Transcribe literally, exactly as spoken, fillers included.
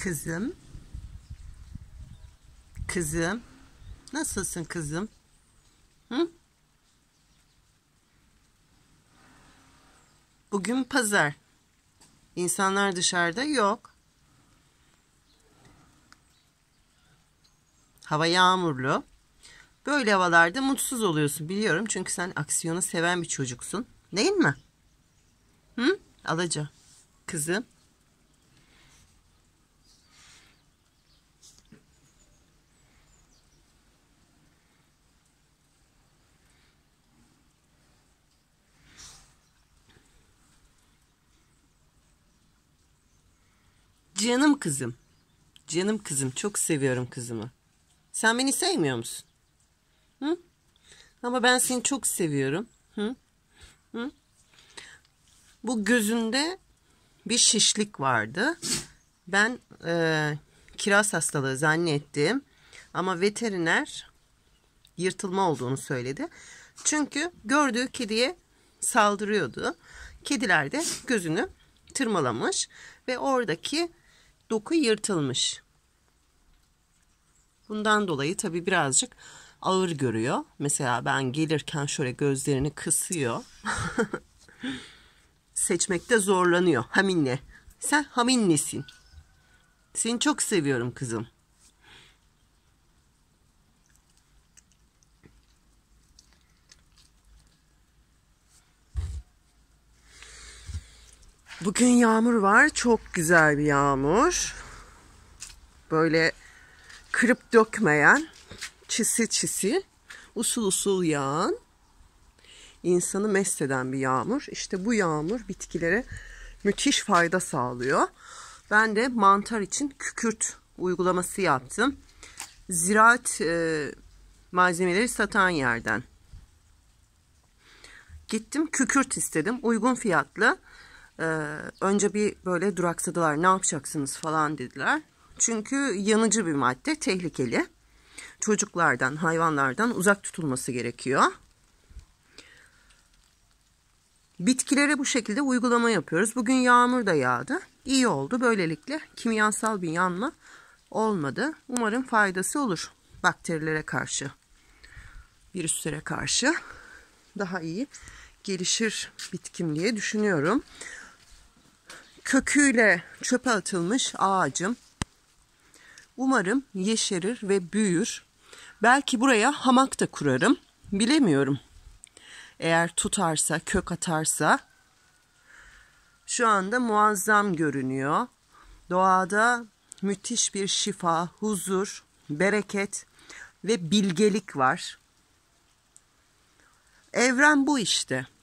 Kızım. Kızım. Nasılsın kızım? Hı? Bugün pazar. İnsanlar dışarıda yok. Hava yağmurlu. Böyle havalarda mutsuz oluyorsun biliyorum. Çünkü sen aksiyonu seven bir çocuksun. Değil mi? Hı? Alaca. Kızım. Canım kızım. Canım kızım. Çok seviyorum kızımı. Sen beni sevmiyor musun? Hı? Ama ben seni çok seviyorum. Hı? Hı? Bu gözünde bir şişlik vardı. Ben e, kiraz hastalığı zannettim. Ama veteriner yırtılma olduğunu söyledi. Çünkü gördüğü kediye saldırıyordu. Kediler de gözünü tırmalamış ve oradaki doku yırtılmış. Bundan dolayı tabii birazcık ağır görüyor. Mesela ben gelirken şöyle gözlerini kısıyor. Seçmekte zorlanıyor. Haminle. Sen haminlesin. Seni çok seviyorum kızım. Bugün yağmur var. Çok güzel bir yağmur. Böyle kırıp dökmeyen, çisi çisi, usul usul yağan, insanı mest eden bir yağmur. İşte bu yağmur bitkilere müthiş fayda sağlıyor. Ben de mantar için kükürt uygulaması yaptım. Ziraat e, malzemeleri satan yerden. Gittim kükürt istedim. Uygun fiyatlı. Ee, önce bir böyle duraksadılar. Ne yapacaksınız falan dediler. Çünkü yanıcı bir madde. Tehlikeli. Çocuklardan, hayvanlardan uzak tutulması gerekiyor. Bitkilere bu şekilde uygulama yapıyoruz. Bugün yağmur da yağdı. İyi oldu. Böylelikle kimyasal bir yanma olmadı. Umarım faydası olur. Bakterilere karşı, virüslere karşı daha iyi gelişir bitkim diye düşünüyorum. Köküyle çöpe atılmış ağacım. Umarım yeşerir ve büyür. Belki buraya hamak da kurarım. Bilemiyorum. Eğer tutarsa, kök atarsa. Şu anda muazzam görünüyor. Doğada müthiş bir şifa, huzur, bereket ve bilgelik var. Evren bu işte.